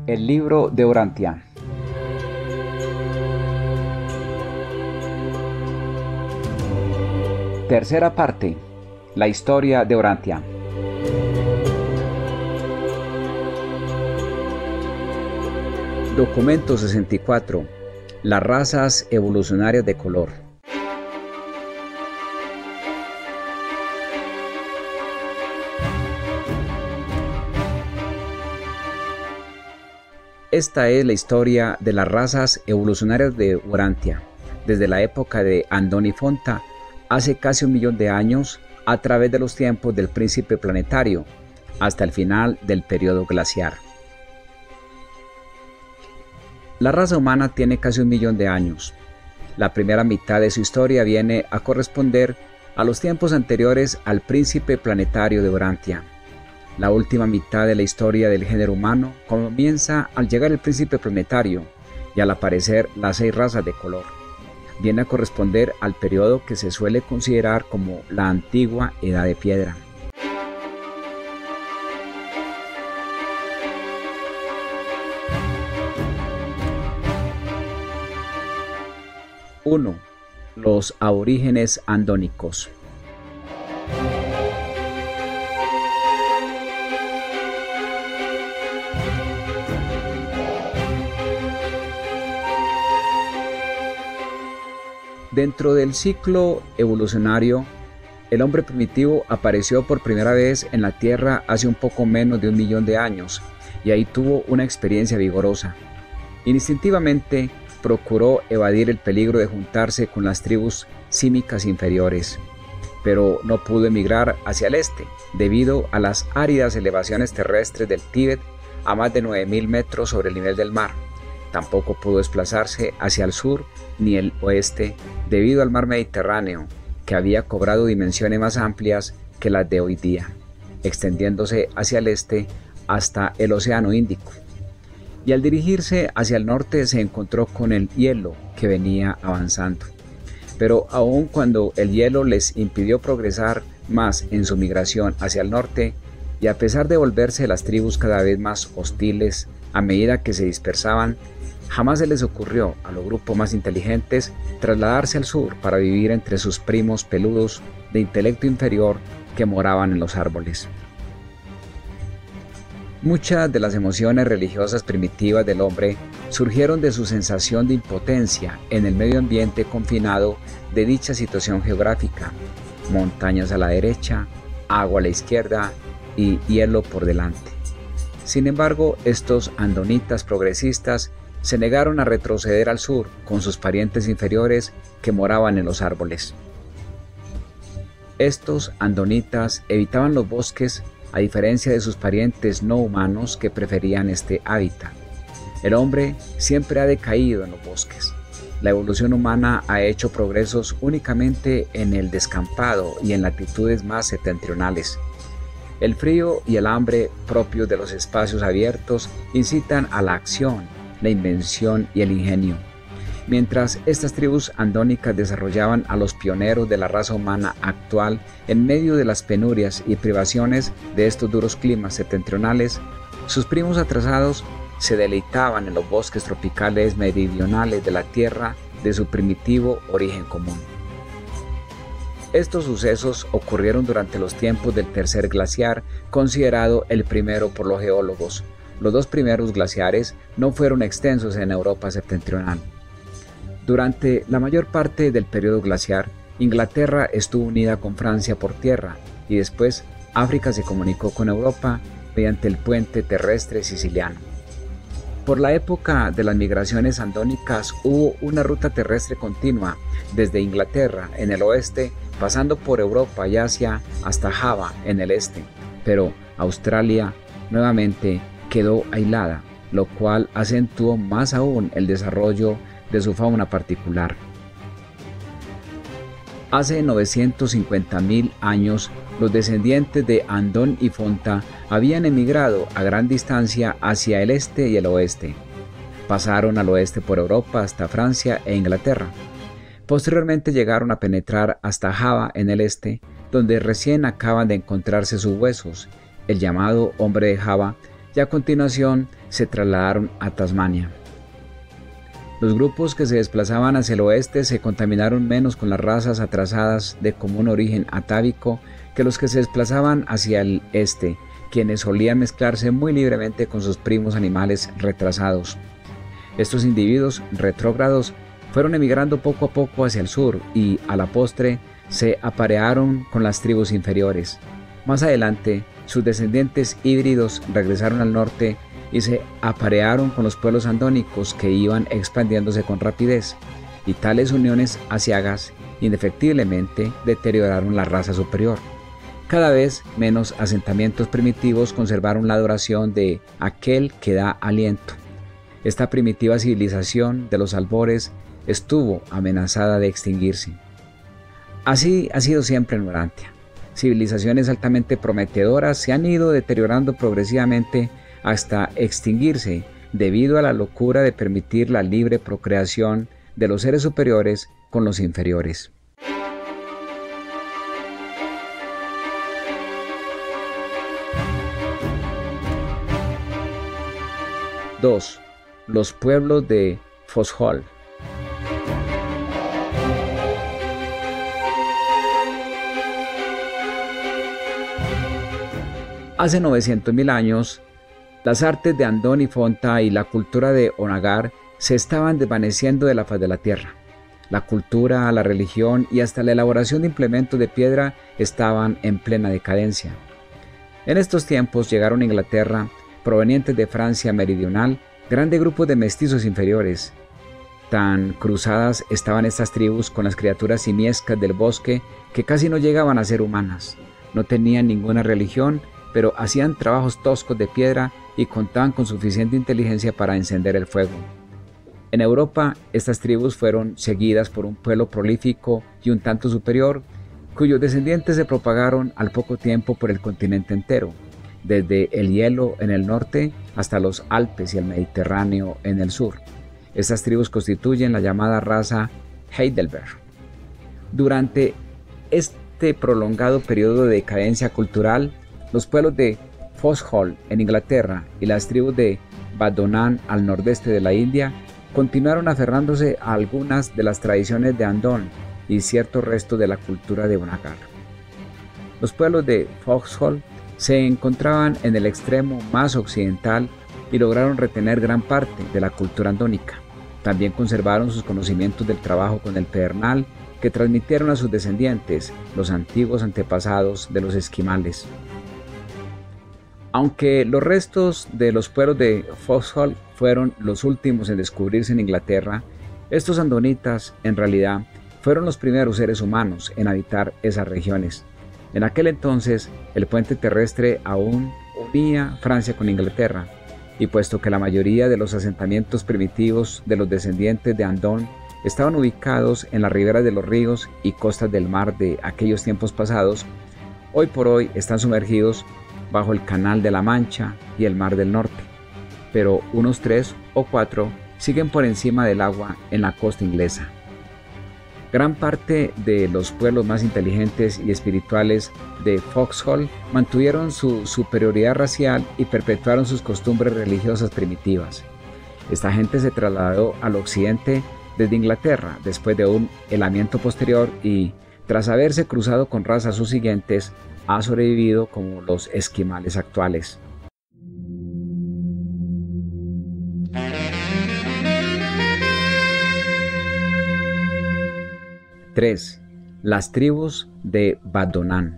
El libro de Urantia. Tercera parte. La historia de Urantia. Documento 64. Las razas evolucionarias de color. Esta es la historia de las razas evolucionarias de Urantia, desde la época de Andoni Fonta, hace casi 1.000.000 de años, a través de los tiempos del príncipe planetario, hasta el final del periodo glaciar. La raza humana tiene casi 1.000.000 de años. La primera mitad de su historia viene a corresponder a los tiempos anteriores al príncipe planetario de Urantia. La última mitad de la historia del género humano comienza al llegar el príncipe planetario y al aparecer las 6 razas de color. Viene a corresponder al periodo que se suele considerar como la antigua Edad de Piedra. ¡1! Los aborígenes andónicos. Dentro del ciclo evolucionario, el hombre primitivo apareció por primera vez en la Tierra hace un poco menos de 1.000.000 de años, y ahí tuvo una experiencia vigorosa. Instintivamente procuró evadir el peligro de juntarse con las tribus símicas inferiores, pero no pudo emigrar hacia el este, debido a las áridas elevaciones terrestres del Tíbet a más de 9.000 metros sobre el nivel del mar. Tampoco pudo desplazarse hacia el sur ni el oeste debido al mar Mediterráneo, que había cobrado dimensiones más amplias que las de hoy día, extendiéndose hacia el este hasta el Océano Índico. Y al dirigirse hacia el norte se encontró con el hielo que venía avanzando. Pero aun cuando el hielo les impidió progresar más en su migración hacia el norte, y a pesar de volverse las tribus cada vez más hostiles a medida que se dispersaban, jamás se les ocurrió a los grupos más inteligentes trasladarse al sur para vivir entre sus primos peludos de intelecto inferior que moraban en los árboles. Muchas de las emociones religiosas primitivas del hombre surgieron de su sensación de impotencia en el medio ambiente confinado de dicha situación geográfica: montañas a la derecha, agua a la izquierda y hielo por delante. Sin embargo, estos andonitas progresistas se negaron a retroceder al sur con sus parientes inferiores que moraban en los árboles. Estos andonitas evitaban los bosques a diferencia de sus parientes no humanos que preferían este hábitat. El hombre siempre ha decaído en los bosques. La evolución humana ha hecho progresos únicamente en el descampado y en latitudes más septentrionales. El frío y el hambre propios de los espacios abiertos incitan a la acción, la invención y el ingenio. Mientras estas tribus andónicas desarrollaban a los pioneros de la raza humana actual en medio de las penurias y privaciones de estos duros climas septentrionales, sus primos atrasados se deleitaban en los bosques tropicales meridionales de la Tierra de su primitivo origen común. Estos sucesos ocurrieron durante los tiempos del tercer glaciar, considerado el primero por los geólogos. Los 2 primeros glaciares no fueron extensos en Europa septentrional. Durante la mayor parte del periodo glaciar, Inglaterra estuvo unida con Francia por tierra, y después África se comunicó con Europa mediante el puente terrestre siciliano. Por la época de las migraciones andónicas hubo una ruta terrestre continua desde Inglaterra en el oeste, pasando por Europa y Asia hasta Java en el este, pero Australia nuevamente quedó aislada, lo cual acentuó más aún el desarrollo de su fauna particular. Hace 950.000 años, los descendientes de Andón y Fonta habían emigrado a gran distancia hacia el este y el oeste. Pasaron al oeste por Europa hasta Francia e Inglaterra. Posteriormente llegaron a penetrar hasta Java en el este, donde recién acaban de encontrarse sus huesos. El llamado hombre de Java y a continuación se trasladaron a Tasmania. Los grupos que se desplazaban hacia el oeste se contaminaron menos con las razas atrasadas de común origen atávico que los que se desplazaban hacia el este, quienes solían mezclarse muy libremente con sus primos animales retrasados. Estos individuos retrógrados fueron emigrando poco a poco hacia el sur y, a la postre, se aparearon con las tribus inferiores. Más adelante, sus descendientes híbridos regresaron al norte y se aparearon con los pueblos andónicos que iban expandiéndose con rapidez, y tales uniones aciagas indefectiblemente deterioraron la raza superior. Cada vez menos asentamientos primitivos conservaron la adoración de aquel que da aliento. Esta primitiva civilización de los albores estuvo amenazada de extinguirse. Así ha sido siempre en Urantia. Civilizaciones altamente prometedoras se han ido deteriorando progresivamente hasta extinguirse debido a la locura de permitir la libre procreación de los seres superiores con los inferiores. II. Los pueblos de Foxhol. Hace 900.000 años, las artes de Andón y Fonta y la cultura de Onagar se estaban desvaneciendo de la faz de la tierra. La cultura, la religión y hasta la elaboración de implementos de piedra estaban en plena decadencia. En estos tiempos llegaron a Inglaterra, provenientes de Francia meridional, grandes grupos de mestizos inferiores. Tan cruzadas estaban estas tribus con las criaturas simiescas del bosque que casi no llegaban a ser humanas. No tenían ninguna religión, pero hacían trabajos toscos de piedra y contaban con suficiente inteligencia para encender el fuego. En Europa, estas tribus fueron seguidas por un pueblo prolífico y un tanto superior, cuyos descendientes se propagaron al poco tiempo por el continente entero, desde el hielo en el norte hasta los Alpes y el Mediterráneo en el sur. Estas tribus constituyen la llamada raza Heidelberg. Durante este prolongado periodo de decadencia cultural, los pueblos de Foxhol en Inglaterra y las tribus de Badonan al nordeste de la India continuaron aferrándose a algunas de las tradiciones de Andón y cierto resto de la cultura de Onagar. Los pueblos de Foxhol se encontraban en el extremo más occidental y lograron retener gran parte de la cultura andónica. También conservaron sus conocimientos del trabajo con el pedernal que transmitieron a sus descendientes, los antiguos antepasados de los esquimales. Aunque los restos de los pueblos de Foxhol fueron los últimos en descubrirse en Inglaterra, estos andonitas en realidad fueron los primeros seres humanos en habitar esas regiones. En aquel entonces, el puente terrestre aún unía Francia con Inglaterra, y puesto que la mayoría de los asentamientos primitivos de los descendientes de Andón estaban ubicados en las riberas de los ríos y costas del mar de aquellos tiempos pasados, hoy por hoy están sumergidos bajo el Canal de la Mancha y el Mar del Norte, pero unos 3 o 4 siguen por encima del agua en la costa inglesa. Gran parte de los pueblos más inteligentes y espirituales de Foxhol mantuvieron su superioridad racial y perpetuaron sus costumbres religiosas primitivas. Esta gente se trasladó al occidente desde Inglaterra después de un helamiento posterior y, tras haberse cruzado con razas subsiguientes, ha sobrevivido como los esquimales actuales. III. Las tribus de Badonan.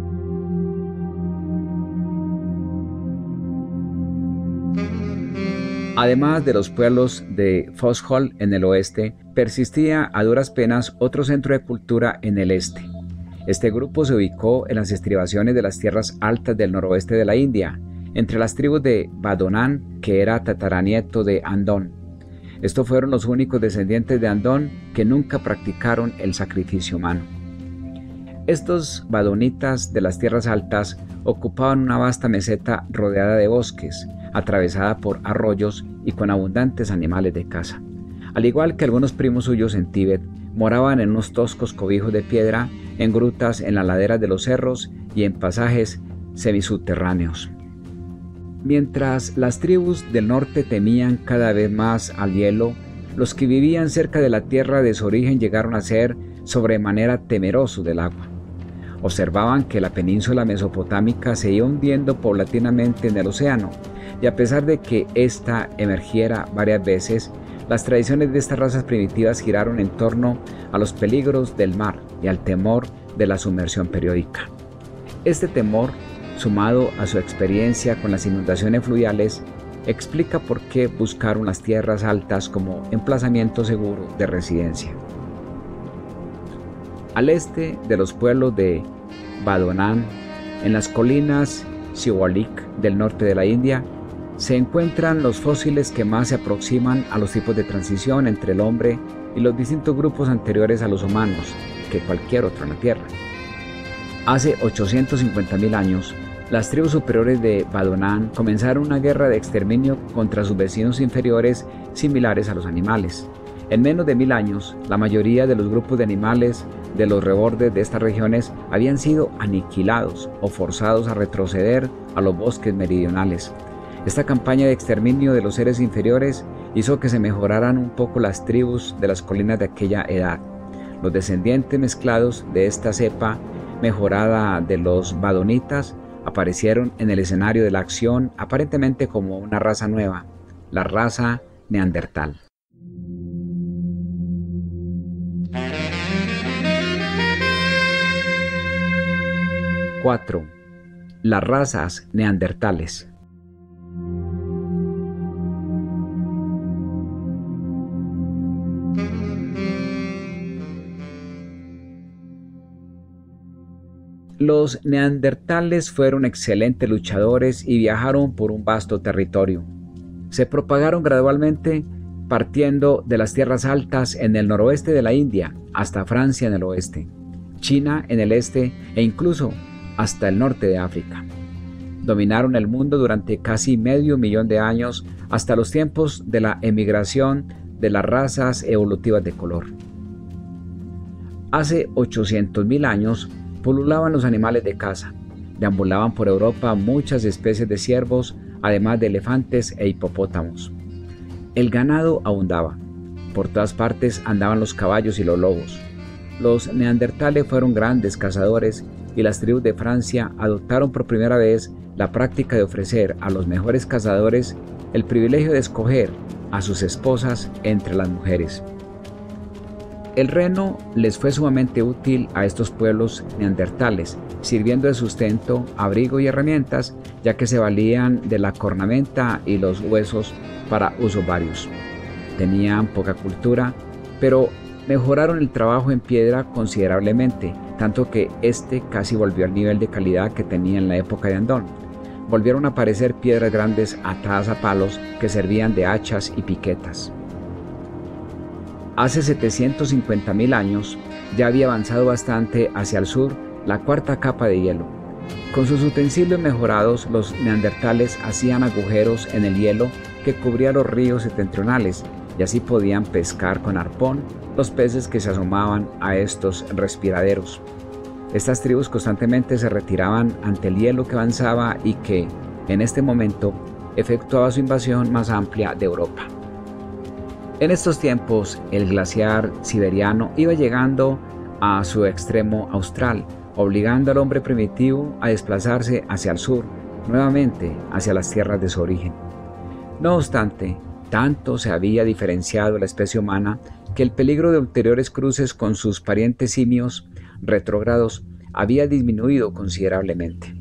Además de los pueblos de Foxhol en el oeste, persistía a duras penas otro centro de cultura en el este. Este grupo se ubicó en las estribaciones de las tierras altas del noroeste de la India, entre las tribus de Badonan, que era tataranieto de Andón. Estos fueron los únicos descendientes de Andón que nunca practicaron el sacrificio humano. Estos badonitas de las tierras altas ocupaban una vasta meseta rodeada de bosques, atravesada por arroyos y con abundantes animales de caza. Al igual que algunos primos suyos en Tíbet, moraban en unos toscos cobijos de piedra, en grutas en las laderas de los cerros y en pasajes semisubterráneos. Mientras las tribus del norte temían cada vez más al hielo, los que vivían cerca de la tierra de su origen llegaron a ser sobremanera temerosos del agua. Observaban que la península mesopotámica se iba hundiendo paulatinamente en el océano, y a pesar de que ésta emergiera varias veces, las tradiciones de estas razas primitivas giraron en torno a los peligros del mar y al temor de la sumersión periódica. Este temor, sumado a su experiencia con las inundaciones fluviales, explica por qué buscaron las tierras altas como emplazamiento seguro de residencia. Al este de los pueblos de Badonán, en las colinas Siwalik del norte de la India, se encuentran los fósiles que más se aproximan a los tipos de transición entre el hombre y los distintos grupos anteriores a los humanos que cualquier otro en la Tierra. Hace 850.000 años, las tribus superiores de Badonán comenzaron una guerra de exterminio contra sus vecinos inferiores similares a los animales. En menos de 1000 años, la mayoría de los grupos de animales de los rebordes de estas regiones habían sido aniquilados o forzados a retroceder a los bosques meridionales. Esta campaña de exterminio de los seres inferiores hizo que se mejoraran un poco las tribus de las colinas de aquella edad. Los descendientes mezclados de esta cepa mejorada de los badonitas aparecieron en el escenario de la acción aparentemente como una raza nueva, la raza neandertal. ¡4! Las razas neandertales. Los neandertales fueron excelentes luchadores y viajaron por un vasto territorio. Se propagaron gradualmente partiendo de las tierras altas en el noroeste de la India hasta Francia en el oeste, China en el este e incluso hasta el norte de África. Dominaron el mundo durante casi medio millón de años hasta los tiempos de la emigración de las razas evolutivas de color. Hace 800.000 años pululaban los animales de caza. Deambulaban por Europa muchas especies de ciervos, además de elefantes e hipopótamos. El ganado abundaba. Por todas partes andaban los caballos y los lobos. Los neandertales fueron grandes cazadores y las tribus de Francia adoptaron por primera vez la práctica de ofrecer a los mejores cazadores el privilegio de escoger a sus esposas entre las mujeres. El reno les fue sumamente útil a estos pueblos neandertales, sirviendo de sustento, abrigo y herramientas, ya que se valían de la cornamenta y los huesos para usos varios. Tenían poca cultura, pero mejoraron el trabajo en piedra considerablemente, tanto que este casi volvió al nivel de calidad que tenía en la época de Andón. Volvieron a aparecer piedras grandes atadas a palos que servían de hachas y piquetas. Hace 750.000 años ya había avanzado bastante hacia el sur la cuarta capa de hielo. Con sus utensilios mejorados, los neandertales hacían agujeros en el hielo que cubría los ríos septentrionales y así podían pescar con arpón los peces que se asomaban a estos respiraderos. Estas tribus constantemente se retiraban ante el hielo que avanzaba y que, en este momento, efectuaba su invasión más amplia de Europa. En estos tiempos, el glaciar siberiano iba llegando a su extremo austral, obligando al hombre primitivo a desplazarse hacia el sur, nuevamente hacia las tierras de su origen. No obstante, tanto se había diferenciado la especie humana que el peligro de ulteriores cruces con sus parientes simios retrógrados había disminuido considerablemente.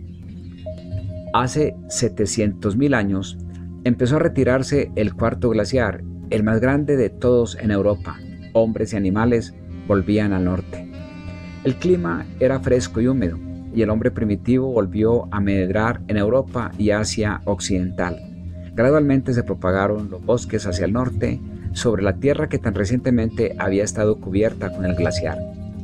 Hace 700.000 años empezó a retirarse el cuarto glaciar, el más grande de todos en Europa. Hombres y animales volvían al norte. El clima era fresco y húmedo, y el hombre primitivo volvió a medrar en Europa y Asia occidental. Gradualmente se propagaron los bosques hacia el norte, sobre la tierra que tan recientemente había estado cubierta con el glaciar.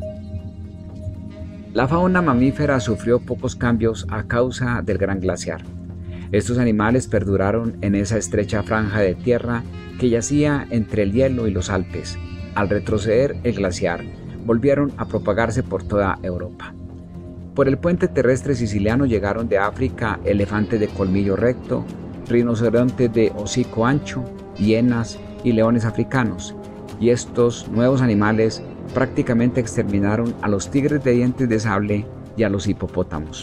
La fauna mamífera sufrió pocos cambios a causa del gran glaciar. Estos animales perduraron en esa estrecha franja de tierra que yacía entre el hielo y los Alpes. Al retroceder el glaciar, volvieron a propagarse por toda Europa. Por el puente terrestre siciliano llegaron de África elefantes de colmillo recto, rinocerontes de hocico ancho, hienas y leones africanos, y estos nuevos animales prácticamente exterminaron a los tigres de dientes de sable y a los hipopótamos.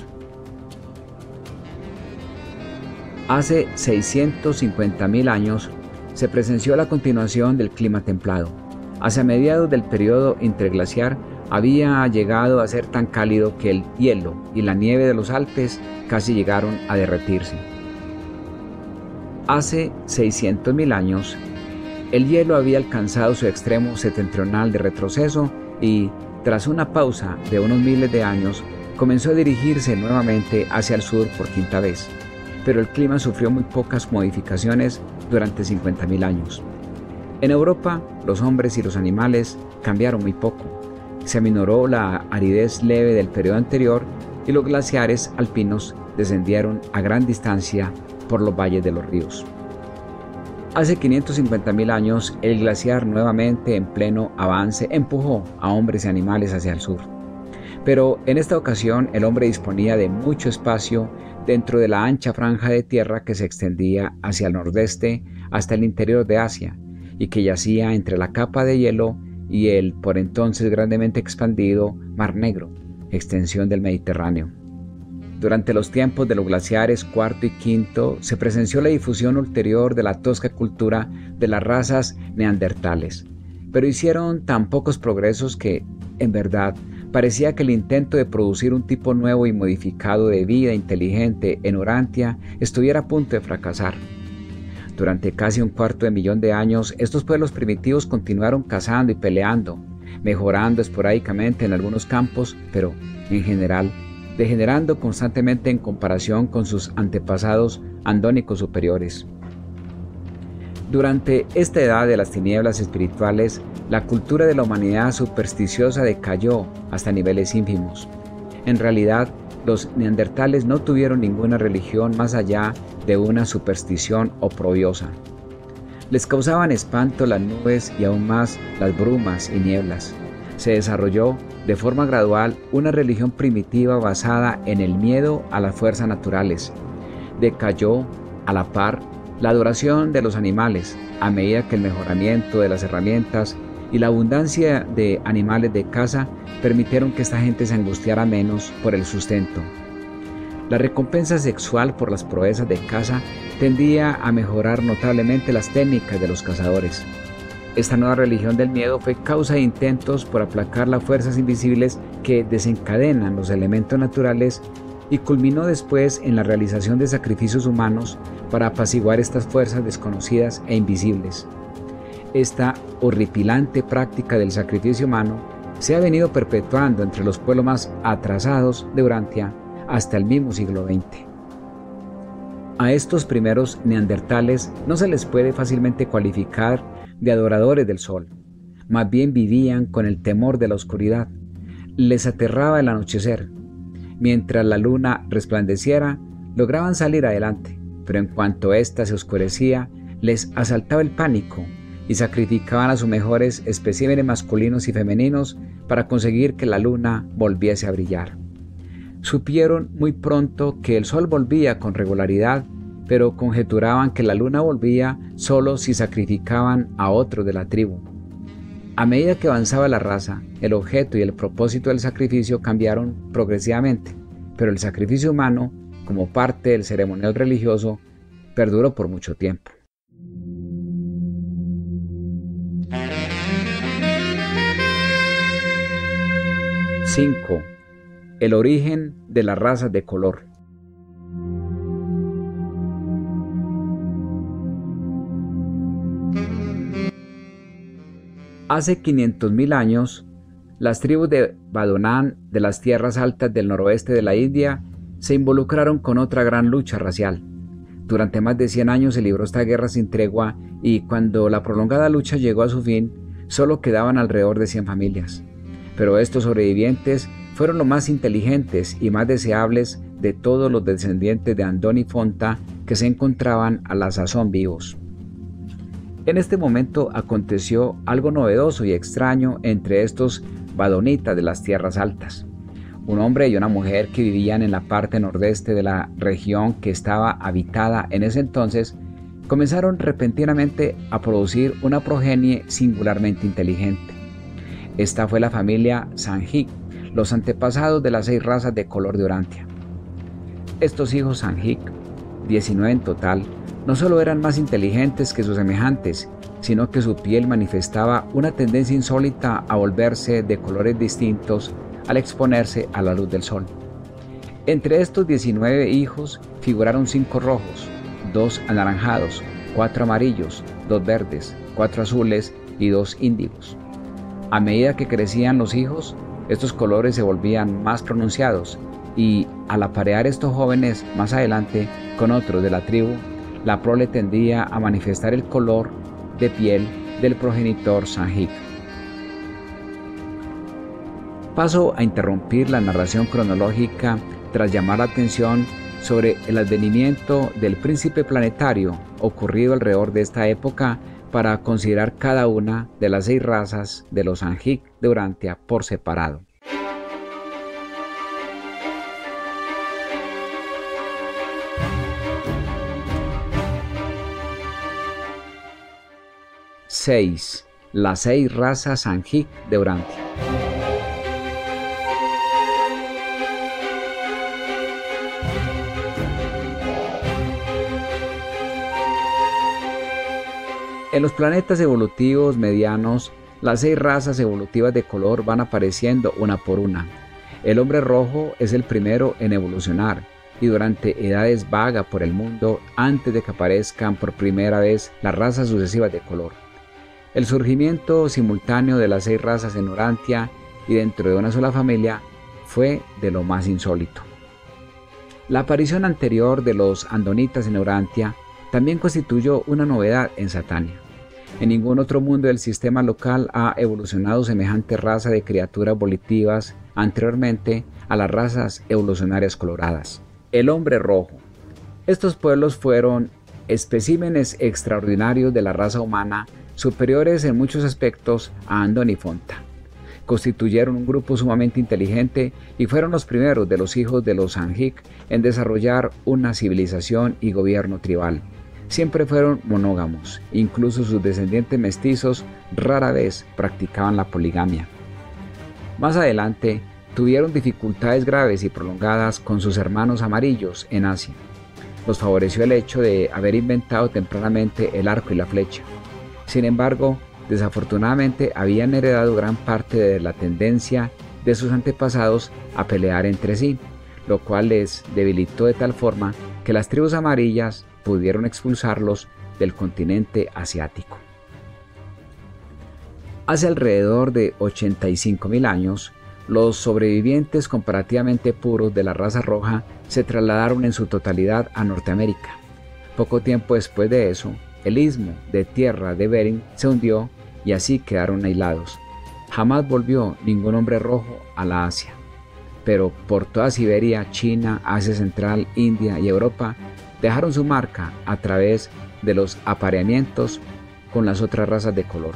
Hace 650.000 años se presenció la continuación del clima templado. Hacia mediados del periodo interglaciar había llegado a ser tan cálido que el hielo y la nieve de los Alpes casi llegaron a derretirse. Hace 600.000 años, el hielo había alcanzado su extremo septentrional de retroceso y, tras una pausa de unos miles de años, comenzó a dirigirse nuevamente hacia el sur por quinta vez, pero el clima sufrió muy pocas modificaciones durante 50.000 años. En Europa, los hombres y los animales cambiaron muy poco. Se aminoró la aridez leve del periodo anterior y los glaciares alpinos descendieron a gran distancia por los valles de los ríos. Hace 550.000 años, el glaciar nuevamente en pleno avance empujó a hombres y animales hacia el sur. Pero en esta ocasión el hombre disponía de mucho espacio dentro de la ancha franja de tierra que se extendía hacia el nordeste hasta el interior de Asia y que yacía entre la capa de hielo y el por entonces grandemente expandido Mar Negro, extensión del Mediterráneo. Durante los tiempos de los glaciares cuarto y quinto se presenció la difusión ulterior de la tosca cultura de las razas neandertales, pero hicieron tan pocos progresos que, en verdad, parecía que el intento de producir un tipo nuevo y modificado de vida inteligente en Urantia estuviera a punto de fracasar. Durante casi un cuarto de millón de años, estos pueblos primitivos continuaron cazando y peleando, mejorando esporádicamente en algunos campos, pero, en general, degenerando constantemente en comparación con sus antepasados andónicos superiores. Durante esta edad de las tinieblas espirituales, la cultura de la humanidad supersticiosa decayó hasta niveles ínfimos. En realidad, los neandertales no tuvieron ninguna religión más allá de una superstición oprobiosa. Les causaban espanto las nubes y aún más las brumas y nieblas. Se desarrolló de forma gradual una religión primitiva basada en el miedo a las fuerzas naturales. Decayó, a la par, la adoración de los animales, a medida que el mejoramiento de las herramientas y la abundancia de animales de caza permitieron que esta gente se angustiara menos por el sustento. La recompensa sexual por las proezas de caza tendía a mejorar notablemente las técnicas de los cazadores. Esta nueva religión del miedo fue causa de intentos por aplacar las fuerzas invisibles que desencadenan los elementos naturales y culminó después en la realización de sacrificios humanos para apaciguar estas fuerzas desconocidas e invisibles. Esta horripilante práctica del sacrificio humano se ha venido perpetuando entre los pueblos más atrasados de Urantia hasta el mismo siglo XX. A estos primeros neandertales no se les puede fácilmente cualificar de adoradores del sol, más bien vivían con el temor de la oscuridad. Les aterraba el anochecer. Mientras la luna resplandeciera, lograban salir adelante, pero en cuanto ésta se oscurecía, les asaltaba el pánico y sacrificaban a sus mejores especímenes masculinos y femeninos para conseguir que la luna volviese a brillar. Supieron muy pronto que el sol volvía con regularidad, pero conjeturaban que la luna volvía solo si sacrificaban a otro de la tribu. A medida que avanzaba la raza, el objeto y el propósito del sacrificio cambiaron progresivamente, pero el sacrificio humano, como parte del ceremonial religioso, perduró por mucho tiempo. ¡5! El origen de las razas de color. Hace 500.000 años, las tribus de Badonán de las tierras altas del noroeste de la India se involucraron con otra gran lucha racial. Durante más de 100 años se libró esta guerra sin tregua y cuando la prolongada lucha llegó a su fin, solo quedaban alrededor de 100 familias. Pero estos sobrevivientes fueron los más inteligentes y más deseables de todos los descendientes de Andoni Fonta que se encontraban a la sazón vivos. En este momento aconteció algo novedoso y extraño entre estos badonitas de las tierras altas. un hombre y una mujer que vivían en la parte nordeste de la región que estaba habitada en ese entonces, comenzaron repentinamente a producir una progenie singularmente inteligente. Esta fue la familia Sanjik, los antepasados de las 6 razas de color de Urantia. Estos hijos Sanjik, 19 en total, no solo eran más inteligentes que sus semejantes, sino que su piel manifestaba una tendencia insólita a volverse de colores distintos al exponerse a la luz del sol. Entre estos 19 hijos figuraron 5 rojos, 2 anaranjados, 4 amarillos, 2 verdes, 4 azules y 2 índigos. A medida que crecían los hijos, estos colores se volvían más pronunciados y al aparear estos jóvenes más adelante con otros de la tribu, la prole tendía a manifestar el color de piel del progenitor Sanjik. Paso a interrumpir la narración cronológica tras llamar la atención sobre el advenimiento del príncipe planetario ocurrido alrededor de esta época para considerar cada una de las 6 razas de los Sanjik de Urantia por separado. Las 6 razas Sanjik de Urantia. En los planetas evolutivos medianos, las 6 razas evolutivas de color van apareciendo una por una. El hombre rojo es el primero en evolucionar y durante edades vaga por el mundo antes de que aparezcan por primera vez las razas sucesivas de color. El surgimiento simultáneo de las 6 razas en Urantia y dentro de una sola familia fue de lo más insólito. La aparición anterior de los andonitas en Urantia también constituyó una novedad en Satania. En ningún otro mundo del sistema local ha evolucionado semejante raza de criaturas volitivas anteriormente a las razas evolucionarias coloradas. El hombre rojo. Estos pueblos fueron especímenes extraordinarios de la raza humana, superiores en muchos aspectos a Andón y Fonta. Constituyeron un grupo sumamente inteligente y fueron los primeros de los hijos de los Sanjik en desarrollar una civilización y gobierno tribal. Siempre fueron monógamos, incluso sus descendientes mestizos rara vez practicaban la poligamia. Más adelante, tuvieron dificultades graves y prolongadas con sus hermanos amarillos en Asia. Los favoreció el hecho de haber inventado tempranamente el arco y la flecha. Sin embargo, desafortunadamente habían heredado gran parte de la tendencia de sus antepasados a pelear entre sí, lo cual les debilitó de tal forma que las tribus amarillas pudieron expulsarlos del continente asiático. Hace alrededor de 85.000 años, los sobrevivientes comparativamente puros de la raza roja se trasladaron en su totalidad a Norteamérica. Poco tiempo después de eso, el istmo de tierra de Bering se hundió y así quedaron aislados. Jamás volvió ningún hombre rojo a la Asia, pero por toda Siberia, China, Asia Central, India y Europa dejaron su marca a través de los apareamientos con las otras razas de color.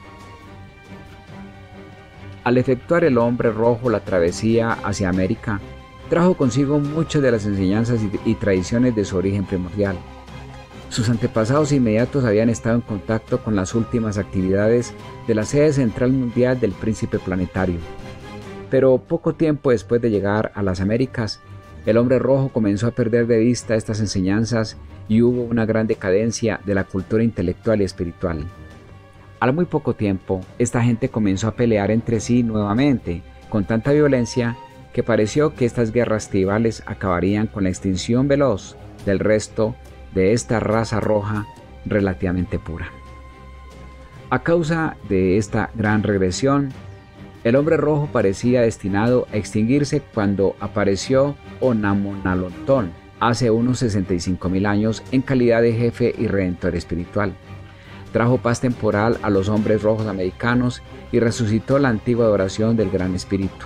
Al efectuar el hombre rojo la travesía hacia América, trajo consigo muchas de las enseñanzas y tradiciones de su origen primordial. Sus antepasados inmediatos habían estado en contacto con las últimas actividades de la sede central mundial del príncipe planetario. Pero poco tiempo después de llegar a las Américas, el hombre rojo comenzó a perder de vista estas enseñanzas y hubo una gran decadencia de la cultura intelectual y espiritual. Al muy poco tiempo, esta gente comenzó a pelear entre sí nuevamente, con tanta violencia que pareció que estas guerras tribales acabarían con la extinción veloz del resto de esta raza roja relativamente pura. A causa de esta gran regresión, el hombre rojo parecía destinado a extinguirse cuando apareció Onamonalontón hace unos 65.000 años en calidad de jefe y redentor espiritual. Trajo paz temporal a los hombres rojos americanos y resucitó la antigua adoración del Gran Espíritu.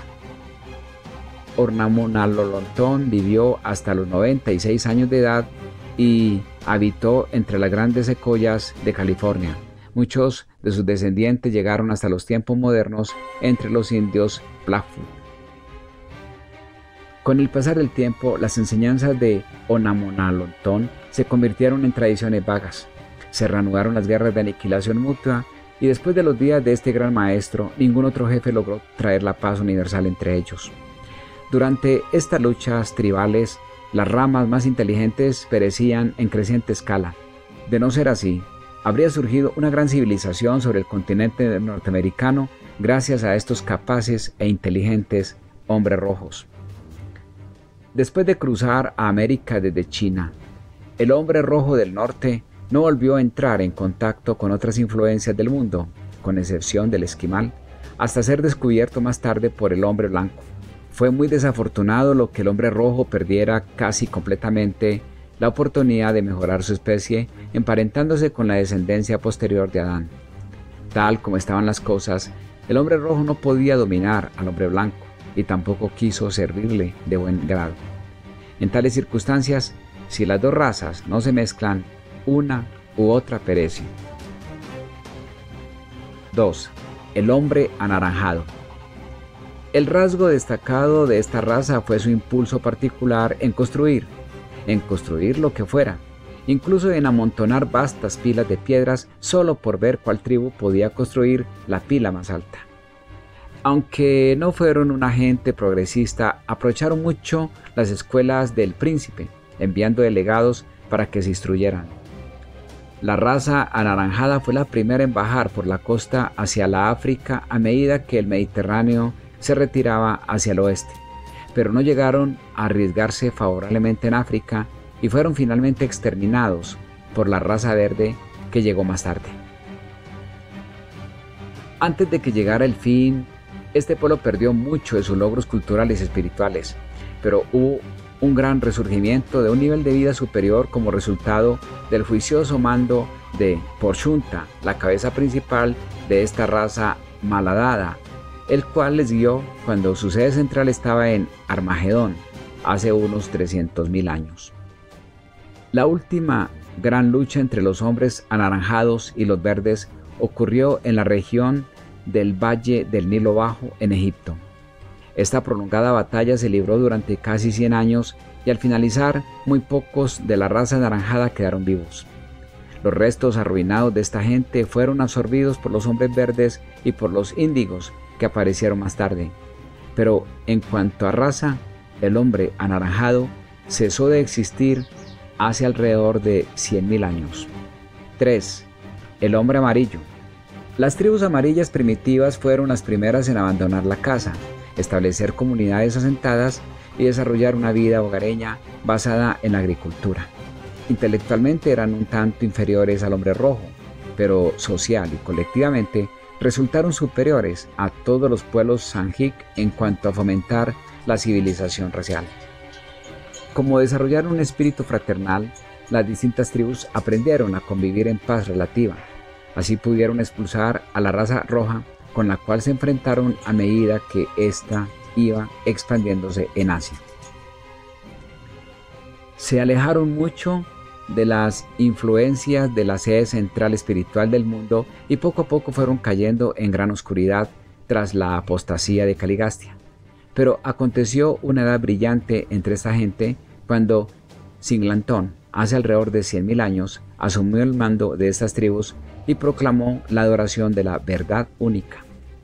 Onamonalontón vivió hasta los 96 años de edad y habitó entre las grandes secoyas de California. Muchos de sus descendientes llegaron hasta los tiempos modernos entre los indios Blackfoot. Con el pasar del tiempo, las enseñanzas de Onamonalontón se convirtieron en tradiciones vagas. Se reanudaron las guerras de aniquilación mutua y después de los días de este gran maestro, ningún otro jefe logró traer la paz universal entre ellos. Durante estas luchas tribales, las ramas más inteligentes perecían en creciente escala. De no ser así, habría surgido una gran civilización sobre el continente norteamericano gracias a estos capaces e inteligentes hombres rojos. Después de cruzar a América desde China, el hombre rojo del norte no volvió a entrar en contacto con otras influencias del mundo, con excepción del esquimal, hasta ser descubierto más tarde por el hombre blanco. Fue muy desafortunado lo que el hombre rojo perdiera casi completamente la oportunidad de mejorar su especie emparentándose con la descendencia posterior de Adán. Tal como estaban las cosas, el hombre rojo no podía dominar al hombre blanco y tampoco quiso servirle de buen grado. En tales circunstancias, si las dos razas no se mezclan, una u otra perece. 2. El hombre anaranjado. El rasgo destacado de esta raza fue su impulso particular en construir lo que fuera, incluso en amontonar vastas pilas de piedras solo por ver cuál tribu podía construir la pila más alta. Aunque no fueron una gente progresista, aprovecharon mucho las escuelas del príncipe, enviando delegados para que se instruyeran. La raza anaranjada fue la primera en bajar por la costa hacia la África a medida que el Mediterráneo se retiraba hacia el oeste, pero no llegaron a arriesgarse favorablemente en África y fueron finalmente exterminados por la raza verde que llegó más tarde. Antes de que llegara el fin, este pueblo perdió mucho de sus logros culturales y espirituales, pero hubo un gran resurgimiento de un nivel de vida superior como resultado del juicioso mando de Porshunta, la cabeza principal de esta raza malhadada, el cual les guió cuando su sede central estaba en Armagedón, hace unos 300.000 años. La última gran lucha entre los hombres anaranjados y los verdes ocurrió en la región del Valle del Nilo Bajo en Egipto. Esta prolongada batalla se libró durante casi 100 años y al finalizar muy pocos de la raza anaranjada quedaron vivos. Los restos arruinados de esta gente fueron absorbidos por los hombres verdes y por los índigos que aparecieron más tarde. Pero en cuanto a raza, el hombre anaranjado cesó de existir hace alrededor de 100.000 años. 3. El hombre amarillo. Las tribus amarillas primitivas fueron las primeras en abandonar la caza, establecer comunidades asentadas y desarrollar una vida hogareña basada en la agricultura. Intelectualmente eran un tanto inferiores al hombre rojo, pero social y colectivamente resultaron superiores a todos los pueblos Sanjik en cuanto a fomentar la civilización racial. Como desarrollaron un espíritu fraternal, las distintas tribus aprendieron a convivir en paz relativa. Así pudieron expulsar a la raza roja con la cual se enfrentaron a medida que ésta iba expandiéndose en Asia. Se alejaron mucho de las influencias de la sede central espiritual del mundo y poco a poco fueron cayendo en gran oscuridad tras la apostasía de Caligastia. Pero aconteció una edad brillante entre esta gente cuando Singlantón, hace alrededor de 100.000 años, asumió el mando de estas tribus y proclamó la adoración de la verdad única.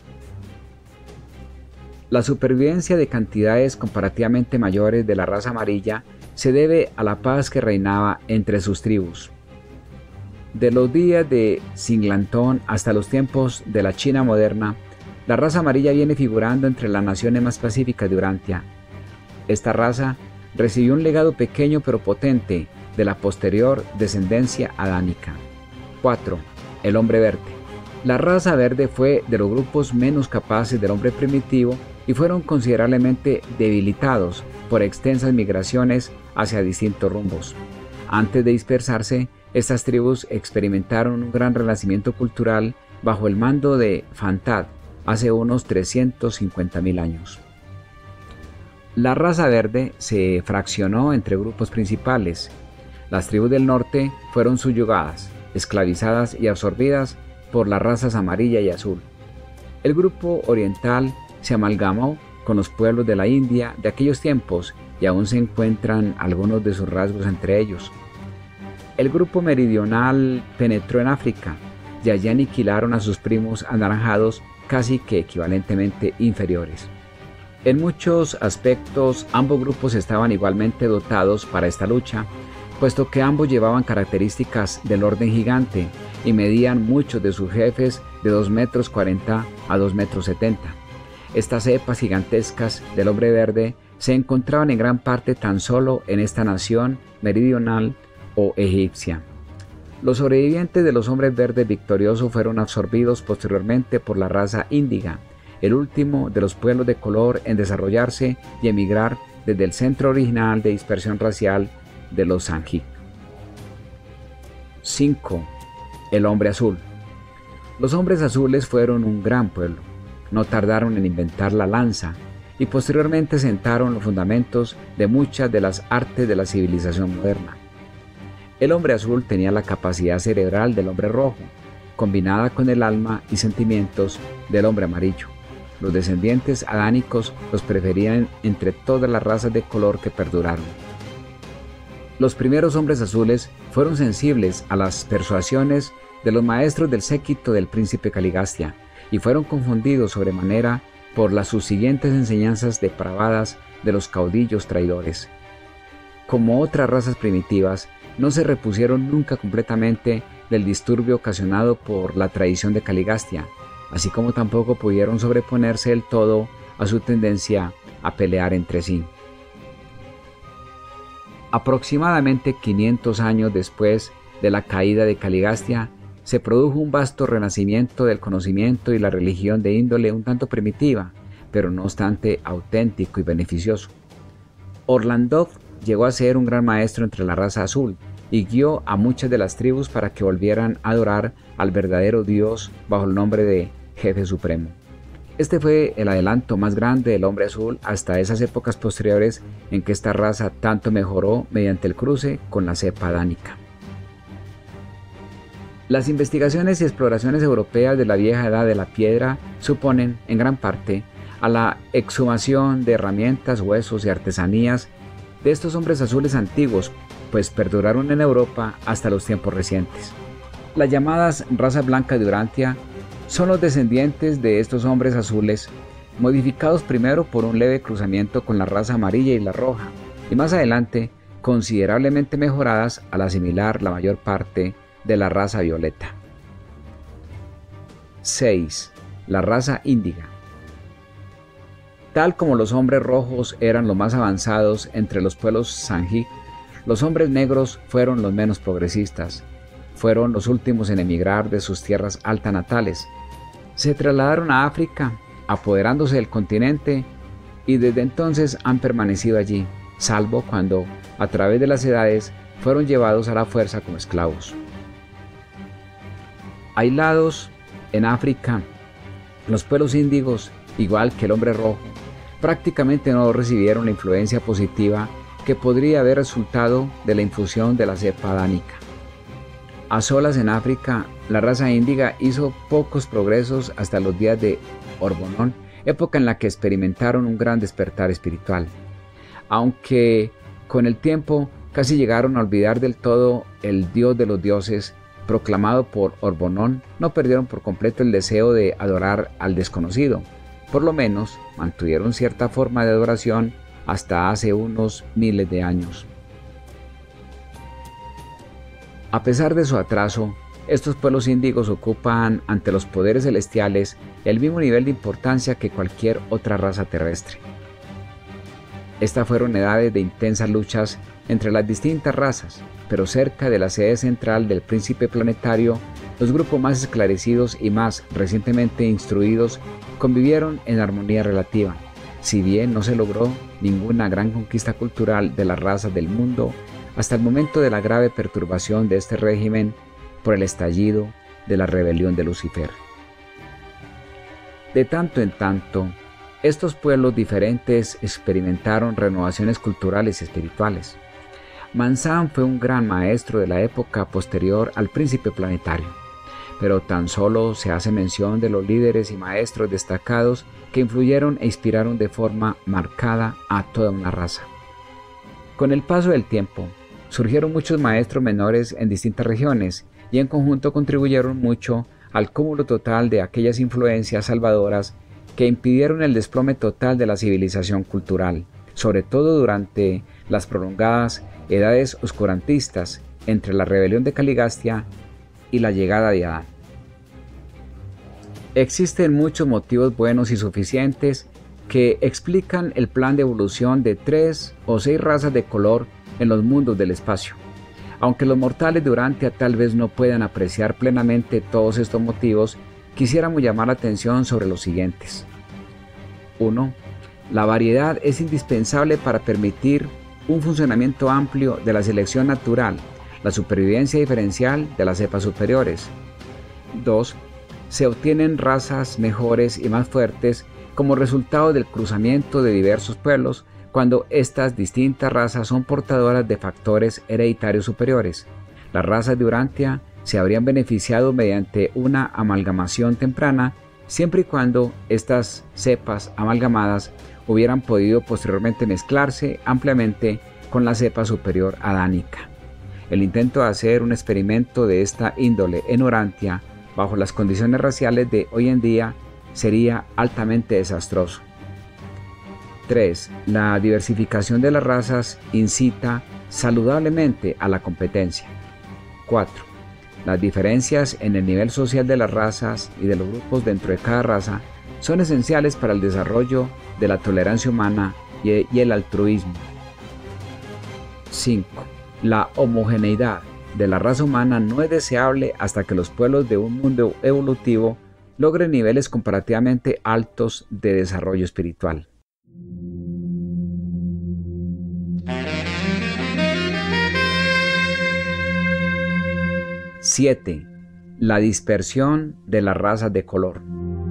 La supervivencia de cantidades comparativamente mayores de la raza amarilla se debe a la paz que reinaba entre sus tribus. De los días de Singlantón hasta los tiempos de la China moderna, la raza amarilla viene figurando entre las naciones más pacíficas de Urantia. Esta raza recibió un legado pequeño pero potente de la posterior descendencia adánica. 4. El hombre verde. La raza verde fue de los grupos menos capaces del hombre primitivo y fueron considerablemente debilitados por extensas migraciones hacia distintos rumbos. Antes de dispersarse, estas tribus experimentaron un gran renacimiento cultural bajo el mando de Fantad hace unos 350.000 años. La raza verde se fraccionó entre grupos principales. Las tribus del norte fueron subyugadas, esclavizadas y absorbidas por las razas amarilla y azul. El grupo oriental se amalgamó con los pueblos de la India de aquellos tiempos y aún se encuentran algunos de sus rasgos entre ellos. El grupo meridional penetró en África y allí aniquilaron a sus primos anaranjados casi que equivalentemente inferiores. En muchos aspectos ambos grupos estaban igualmente dotados para esta lucha, puesto que ambos llevaban características del orden gigante y medían muchos de sus jefes de 2,40 metros a 2,70 metros. Estas cepas gigantescas del hombre verde se encontraban en gran parte tan solo en esta nación meridional o egipcia. Los sobrevivientes de los hombres verdes victoriosos fueron absorbidos posteriormente por la raza índiga, el último de los pueblos de color en desarrollarse y emigrar desde el centro original de dispersión racial de los Sanghi. 5. El hombre azul. Los hombres azules fueron un gran pueblo. No tardaron en inventar la lanza y posteriormente sentaron los fundamentos de muchas de las artes de la civilización moderna. El hombre azul tenía la capacidad cerebral del hombre rojo, combinada con el alma y sentimientos del hombre amarillo. Los descendientes adánicos los preferían entre todas las razas de color que perduraron. Los primeros hombres azules fueron sensibles a las persuasiones de los maestros del séquito del príncipe Caligastia y fueron confundidos sobremanera por las subsiguientes enseñanzas depravadas de los caudillos traidores. Como otras razas primitivas, no se repusieron nunca completamente del disturbio ocasionado por la traición de Caligastia, así como tampoco pudieron sobreponerse del todo a su tendencia a pelear entre sí. Aproximadamente 500 años después de la caída de Caligastia, se produjo un vasto renacimiento del conocimiento y la religión de índole un tanto primitiva, pero no obstante auténtico y beneficioso. Orlandov llegó a ser un gran maestro entre la raza azul y guió a muchas de las tribus para que volvieran a adorar al verdadero Dios bajo el nombre de Jefe Supremo. Este fue el adelanto más grande del hombre azul hasta esas épocas posteriores en que esta raza tanto mejoró mediante el cruce con la cepa adánica. Las investigaciones y exploraciones europeas de la vieja edad de la piedra suponen, en gran parte, a la exhumación de herramientas, huesos y artesanías de estos hombres azules antiguos, pues perduraron en Europa hasta los tiempos recientes. Las llamadas razas blancas de Urantia son los descendientes de estos hombres azules, modificados primero por un leve cruzamiento con la raza amarilla y la roja, y más adelante considerablemente mejoradas al asimilar la mayor parte de la raza violeta. 6. La raza índiga. Tal como los hombres rojos eran los más avanzados entre los pueblos Sanghi, los hombres negros fueron los menos progresistas. Fueron los últimos en emigrar de sus tierras altanatales. Se trasladaron a África, apoderándose del continente, y desde entonces han permanecido allí, salvo cuando, a través de las edades, fueron llevados a la fuerza como esclavos. Aislados en África, los pueblos índigos, igual que el hombre rojo, prácticamente no recibieron la influencia positiva que podría haber resultado de la infusión de la cepa adánica. A solas en África, la raza índiga hizo pocos progresos hasta los días de Orbonón, época en la que experimentaron un gran despertar espiritual. Aunque con el tiempo casi llegaron a olvidar del todo el dios de los dioses, proclamado por Orbonón, no perdieron por completo el deseo de adorar al desconocido. Por lo menos mantuvieron cierta forma de adoración hasta hace unos miles de años. A pesar de su atraso, estos pueblos índigos ocupan ante los poderes celestiales el mismo nivel de importancia que cualquier otra raza terrestre. Estas fueron edades de intensas luchas entre las distintas razas, pero cerca de la sede central del príncipe planetario, los grupos más esclarecidos y más recientemente instruidos convivieron en armonía relativa. Si bien no se logró ninguna gran conquista cultural de las razas del mundo, hasta el momento de la grave perturbación de este régimen por el estallido de la rebelión de Lucifer. De tanto en tanto, estos pueblos diferentes experimentaron renovaciones culturales y espirituales. Manzán fue un gran maestro de la época posterior al príncipe planetario, pero tan solo se hace mención de los líderes y maestros destacados que influyeron e inspiraron de forma marcada a toda una raza. Con el paso del tiempo, surgieron muchos maestros menores en distintas regiones y en conjunto contribuyeron mucho al cúmulo total de aquellas influencias salvadoras que impidieron el desplome total de la civilización cultural, sobre todo durante las prolongadas edades oscurantistas entre la rebelión de Caligastia y la llegada de Adán. Existen muchos motivos buenos y suficientes que explican el plan de evolución de 3 o 6 razas de color en los mundos del espacio. Aunque los mortales de Urantia tal vez no puedan apreciar plenamente todos estos motivos, quisiéramos llamar la atención sobre los siguientes. 1. La variedad es indispensable para permitir un funcionamiento amplio de la selección natural, la supervivencia diferencial de las cepas superiores. 2. Se obtienen razas mejores y más fuertes como resultado del cruzamiento de diversos pueblos cuando estas distintas razas son portadoras de factores hereditarios superiores. Las razas de Urantia se habrían beneficiado mediante una amalgamación temprana siempre y cuando estas cepas amalgamadas hubieran podido posteriormente mezclarse ampliamente con la cepa superior adánica. El intento de hacer un experimento de esta índole en Urantia bajo las condiciones raciales de hoy en día sería altamente desastroso. 3. La diversificación de las razas incita saludablemente a la competencia. 4. Las diferencias en el nivel social de las razas y de los grupos dentro de cada raza son esenciales para el desarrollo de la tolerancia humana y el altruismo. 5. La homogeneidad de la raza humana no es deseable hasta que los pueblos de un mundo evolutivo logren niveles comparativamente altos de desarrollo espiritual. ¡7! La dispersión de las razas de color.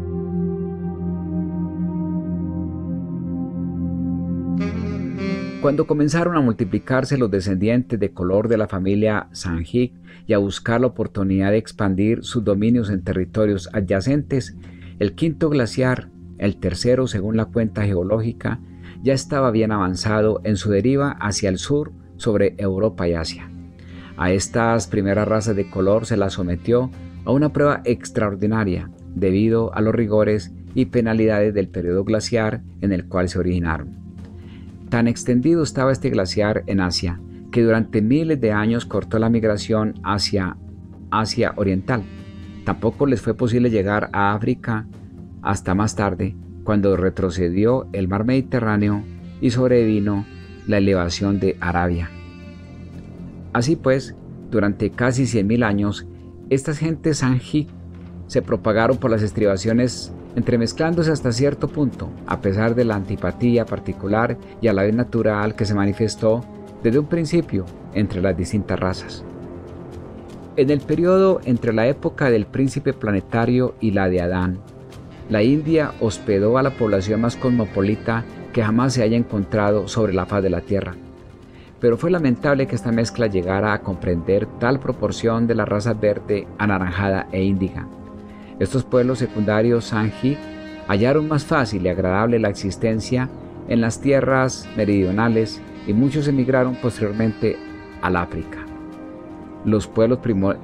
Cuando comenzaron a multiplicarse los descendientes de color de la familia Sanjik y a buscar la oportunidad de expandir sus dominios en territorios adyacentes, el quinto glaciar, el tercero según la cuenta geológica, ya estaba bien avanzado en su deriva hacia el sur sobre Europa y Asia. A estas primeras razas de color se las sometió a una prueba extraordinaria debido a los rigores y penalidades del periodo glaciar en el cual se originaron. Tan extendido estaba este glaciar en Asia que durante miles de años cortó la migración hacia Asia Oriental. Tampoco les fue posible llegar a África hasta más tarde, cuando retrocedió el mar Mediterráneo y sobrevino la elevación de Arabia. Así pues, durante casi 100.000 años, estas gentes Sanjik se propagaron por las estribaciones entremezclándose hasta cierto punto, a pesar de la antipatía particular y a la vez natural que se manifestó desde un principio entre las distintas razas. En el periodo entre la época del príncipe planetario y la de Adán, la India hospedó a la población más cosmopolita que jamás se haya encontrado sobre la faz de la Tierra. Pero fue lamentable que esta mezcla llegara a comprender tal proporción de las razas verde, anaranjada e índiga. Estos pueblos secundarios Sanjik hallaron más fácil y agradable la existencia en las tierras meridionales y muchos emigraron posteriormente al África. Los pueblos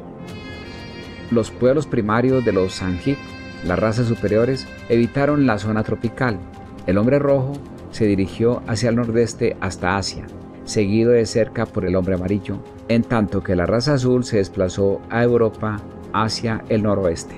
primarios de los Sanjik, las razas superiores, evitaron la zona tropical. El hombre rojo se dirigió hacia el nordeste hasta Asia, seguido de cerca por el hombre amarillo, en tanto que la raza azul se desplazó a Europa hacia el noroeste.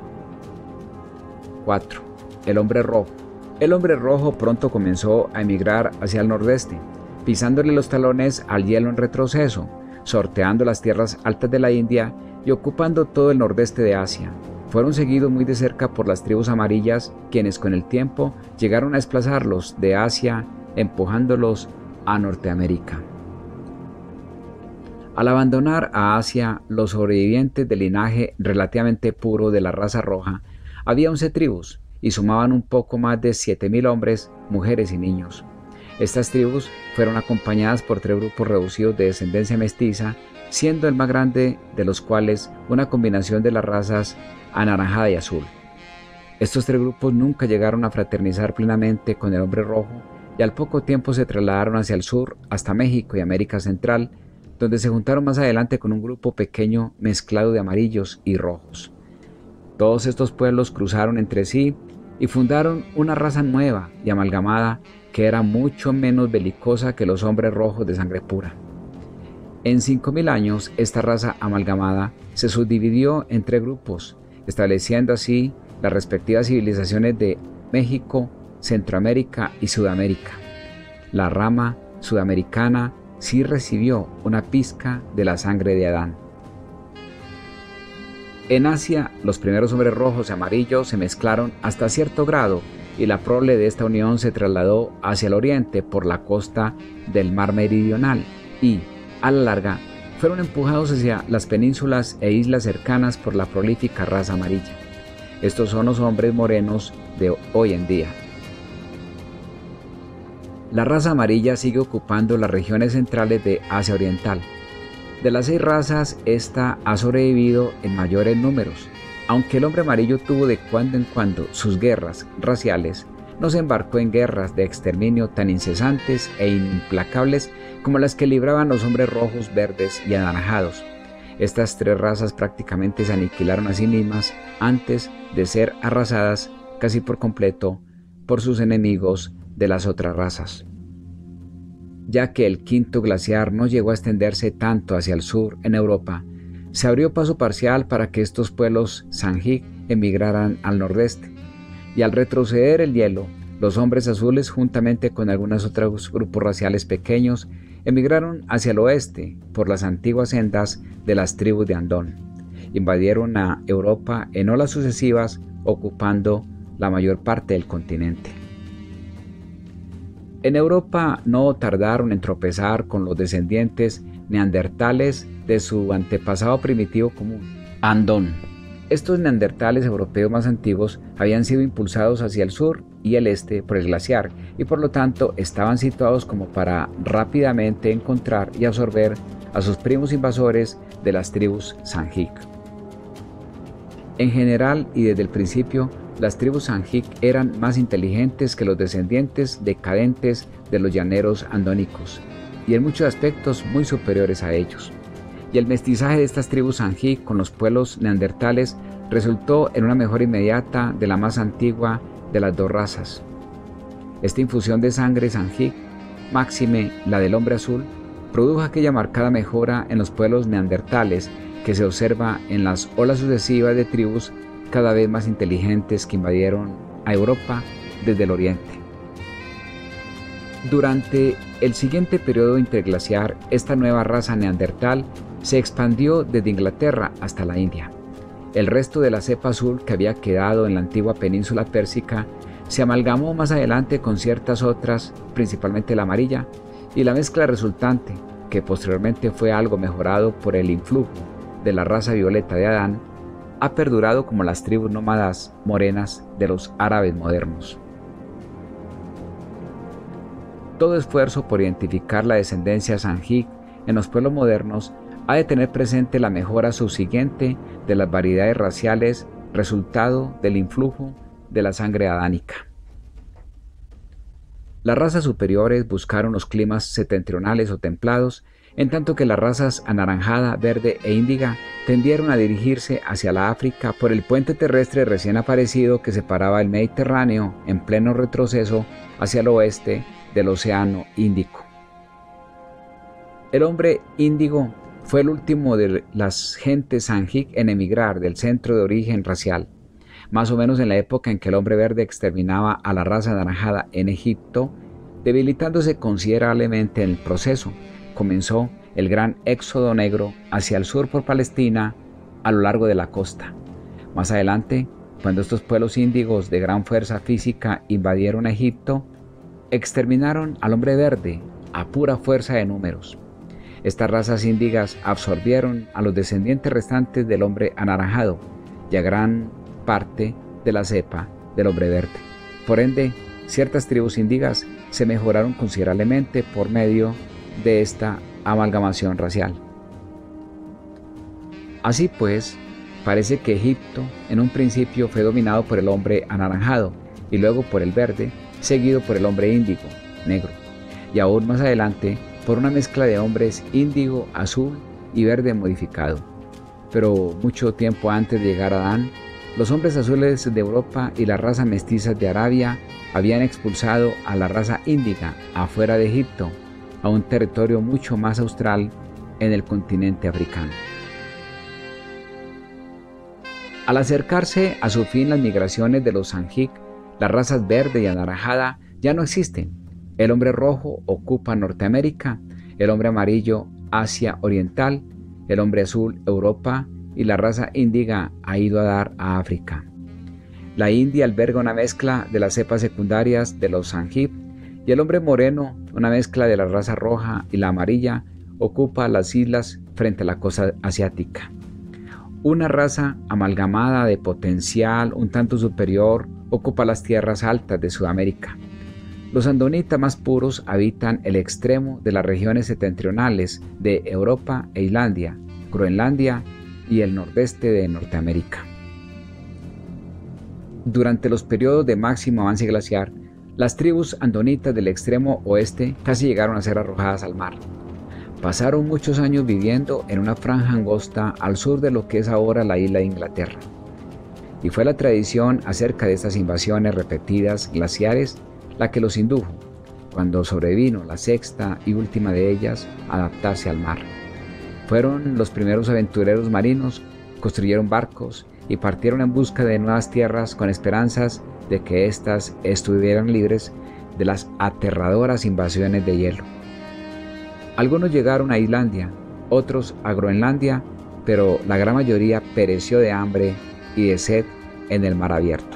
4. El hombre rojo. El hombre rojo pronto comenzó a emigrar hacia el nordeste, pisándole los talones al hielo en retroceso, sorteando las tierras altas de la India y ocupando todo el nordeste de Asia. Fueron seguidos muy de cerca por las tribus amarillas, quienes con el tiempo llegaron a desplazarlos de Asia, empujándolos a Norteamérica. Al abandonar a Asia, los sobrevivientes del linaje relativamente puro de la raza roja había 11 tribus y sumaban un poco más de 7.000 hombres, mujeres y niños. Estas tribus fueron acompañadas por 3 grupos reducidos de descendencia mestiza siendo el más grande de los cuales una combinación de las razas anaranjada y azul. Estos tres grupos nunca llegaron a fraternizar plenamente con el hombre rojo y al poco tiempo se trasladaron hacia el sur hasta México y América Central, donde se juntaron más adelante con un grupo pequeño mezclado de amarillos y rojos. Todos estos pueblos cruzaron entre sí y fundaron una raza nueva y amalgamada que era mucho menos belicosa que los hombres rojos de sangre pura. En 5000 años, esta raza amalgamada se subdividió en tres grupos, estableciendo así las respectivas civilizaciones de México, Centroamérica y Sudamérica. La rama sudamericana sí recibió una pizca de la sangre de Adán. En Asia, los primeros hombres rojos y amarillos se mezclaron hasta cierto grado y la prole de esta unión se trasladó hacia el oriente por la costa del mar meridional y, a la larga, fueron empujados hacia las penínsulas e islas cercanas por la prolífica raza amarilla. Estos son los hombres morenos de hoy en día. La raza amarilla sigue ocupando las regiones centrales de Asia Oriental. De las 6 razas, esta ha sobrevivido en mayores números. Aunque el hombre amarillo tuvo de cuando en cuando sus guerras raciales, no se embarcó en guerras de exterminio tan incesantes e implacables como las que libraban los hombres rojos, verdes y anaranjados. Estas 3 razas prácticamente se aniquilaron a sí mismas antes de ser arrasadas casi por completo por sus enemigos de las otras razas. Ya que el quinto glaciar no llegó a extenderse tanto hacia el sur en Europa, se abrió paso parcial para que estos pueblos Sanjik emigraran al nordeste, y al retroceder el hielo, los hombres azules juntamente con algunos otros grupos raciales pequeños emigraron hacia el oeste por las antiguas sendas de las tribus de Andón. Invadieron a Europa en olas sucesivas, ocupando la mayor parte del continente. En Europa no tardaron en tropezar con los descendientes neandertales de su antepasado primitivo común, Andón. Estos neandertales europeos más antiguos habían sido impulsados hacia el sur y el este por el glaciar y por lo tanto estaban situados como para rápidamente encontrar y absorber a sus primos invasores de las tribus Sanjik. En general y desde el principio, las tribus Sanjik eran más inteligentes que los descendientes decadentes de los llaneros andónicos y en muchos aspectos muy superiores a ellos. Y el mestizaje de estas tribus Sanjik con los pueblos neandertales resultó en una mejora inmediata de la más antigua de las 2 razas. Esta infusión de sangre Sanjik, máxime la del hombre azul, produjo aquella marcada mejora en los pueblos neandertales que se observa en las olas sucesivas de tribus cada vez más inteligentes que invadieron a Europa desde el oriente. Durante el siguiente periodo interglaciar, esta nueva raza neandertal se expandió desde Inglaterra hasta la India. El resto de la cepa azul que había quedado en la antigua península pérsica se amalgamó más adelante con ciertas otras, principalmente la amarilla, y la mezcla resultante, que posteriormente fue algo mejorado por el influjo de la raza violeta de Adán, ha perdurado como las tribus nómadas morenas de los árabes modernos. Todo esfuerzo por identificar la descendencia Sanjik en los pueblos modernos ha de tener presente la mejora subsiguiente de las variedades raciales resultado del influjo de la sangre adánica. Las razas superiores buscaron los climas septentrionales o templados, en tanto que las razas anaranjada, verde e índiga tendieron a dirigirse hacia la África por el puente terrestre recién aparecido que separaba el Mediterráneo en pleno retroceso hacia el oeste del Océano Índico. El hombre índigo fue el último de las gentes Sanjik en emigrar del centro de origen racial, más o menos en la época en que el hombre verde exterminaba a la raza anaranjada en Egipto, debilitándose considerablemente en el proceso. Comenzó el gran éxodo negro hacia el sur por Palestina a lo largo de la costa. Más adelante, cuando estos pueblos índigos de gran fuerza física invadieron Egipto, exterminaron al hombre verde a pura fuerza de números. Estas razas índigas absorbieron a los descendientes restantes del hombre anaranjado y a gran parte de la cepa del hombre verde. Por ende, ciertas tribus índigas se mejoraron considerablemente por medio de esta amalgamación racial. Así pues, parece que Egipto en un principio fue dominado por el hombre anaranjado y luego por el verde, seguido por el hombre índigo, negro, y aún más adelante por una mezcla de hombres índigo, azul y verde modificado. Pero mucho tiempo antes de llegar a Adán, los hombres azules de Europa y las razas mestizas de Arabia habían expulsado a la raza índiga afuera de Egipto, a un territorio mucho más austral en el continente africano. Al acercarse a su fin las migraciones de los Sanjik, las razas verde y anaranjada ya no existen. El hombre rojo ocupa Norteamérica, el hombre amarillo Asia Oriental, el hombre azul Europa y la raza índiga ha ido a dar a África. La India alberga una mezcla de las cepas secundarias de los Sanjik y el hombre moreno, una mezcla de la raza roja y la amarilla, ocupa las islas frente a la costa asiática. Una raza amalgamada de potencial un tanto superior ocupa las tierras altas de Sudamérica. Los andonitas más puros habitan el extremo de las regiones septentrionales de Europa e Islandia, Groenlandia y el nordeste de Norteamérica. Durante los periodos de máximo avance glaciar, las tribus andonitas del extremo oeste casi llegaron a ser arrojadas al mar. Pasaron muchos años viviendo en una franja angosta al sur de lo que es ahora la isla de Inglaterra. Y fue la tradición acerca de estas invasiones repetidas glaciares la que los indujo, cuando sobrevino la sexta y última de ellas, a adaptarse al mar. Fueron los primeros aventureros marinos, construyeron barcos y partieron en busca de nuevas tierras con esperanzas de que éstas estuvieran libres de las aterradoras invasiones de hielo. Algunos llegaron a Islandia, otros a Groenlandia, pero la gran mayoría pereció de hambre y de sed en el mar abierto.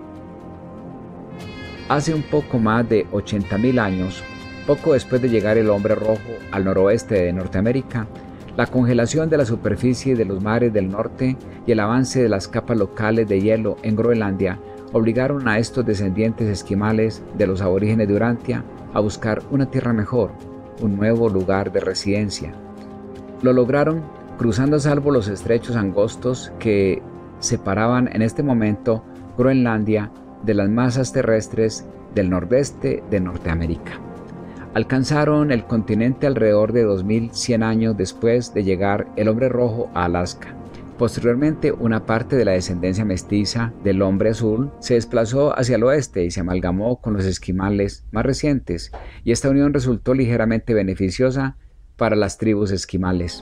Hace un poco más de 80.000 años, poco después de llegar el hombre rojo al noroeste de Norteamérica, la congelación de la superficie de los mares del norte y el avance de las capas locales de hielo en Groenlandia obligaron a estos descendientes esquimales de los aborígenes de Urantia a buscar una tierra mejor, un nuevo lugar de residencia. Lo lograron cruzando a salvo los estrechos angostos que separaban en este momento Groenlandia de las masas terrestres del nordeste de Norteamérica. Alcanzaron el continente alrededor de 2100 años después de llegar el hombre rojo a Alaska. Posteriormente, una parte de la descendencia mestiza del hombre azul se desplazó hacia el oeste y se amalgamó con los esquimales más recientes, y esta unión resultó ligeramente beneficiosa para las tribus esquimales.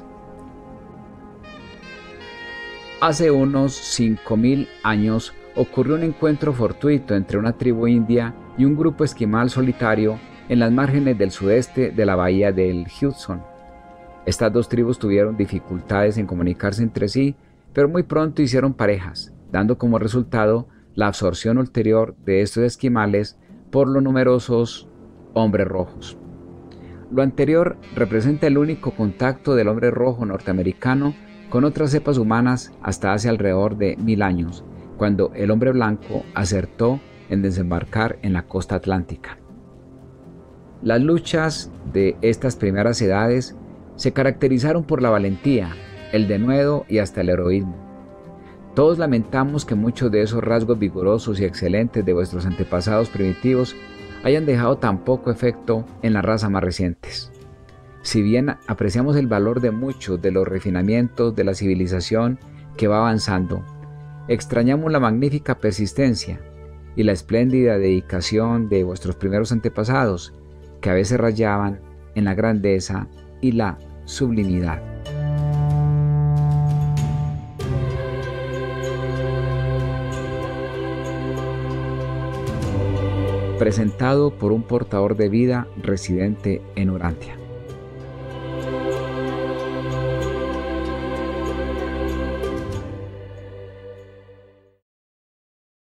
Hace unos 5000 años ocurrió un encuentro fortuito entre una tribu india y un grupo esquimal solitario en las márgenes del sudeste de la bahía del Hudson. Estas dos tribus tuvieron dificultades en comunicarse entre sí, pero muy pronto hicieron parejas, dando como resultado la absorción ulterior de estos esquimales por los numerosos hombres rojos. Lo anterior representa el único contacto del hombre rojo norteamericano con otras cepas humanas hasta hace alrededor de 1000 años, cuando el hombre blanco acertó en desembarcar en la costa atlántica. Las luchas de estas primeras edades se caracterizaron por la valentía, el denuedo y hasta el heroísmo. Todos lamentamos que muchos de esos rasgos vigorosos y excelentes de vuestros antepasados primitivos hayan dejado tan poco efecto en las razas más recientes. Si bien apreciamos el valor de muchos de los refinamientos de la civilización que va avanzando, extrañamos la magnífica persistencia y la espléndida dedicación de vuestros primeros antepasados, que a veces rayaban en la grandeza y la sublimidad. Presentado por un portador de vida residente en Urantia.